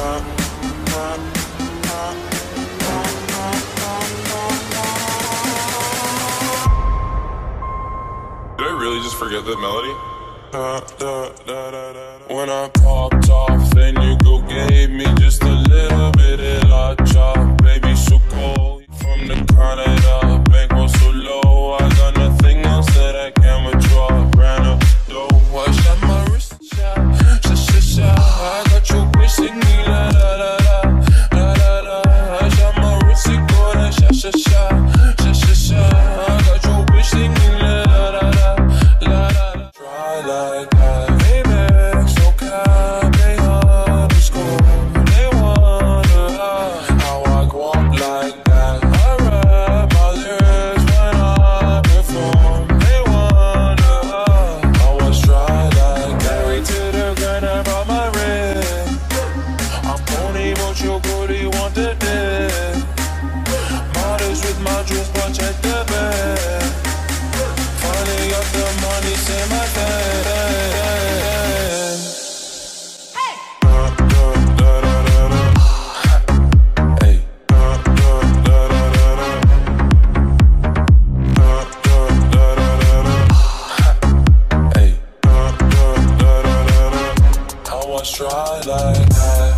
Did I really just forget that melody? When I popped off, then you go gave me just a little bit of la chop. Baby, so cold from the Canada, bankroll so low. I got nothing else that I can withdraw. Ran up dough, I shot my wrist, shot. I got your bitch singing la la la la la la. I shot my wrist, it go la sha sha sha sha sha. I got your bitch singing la la la la la la. Try like that, baby, so kind, they underscore. They wonder how I go up like that. I rap my lyrics when I perform. They wonder how I stride like that. Married to the grind, I brought my ring. I'm pony, but your booty want the dick. Modest with my juice, but check the bag. Finally got the money, say my thing. I was try like that.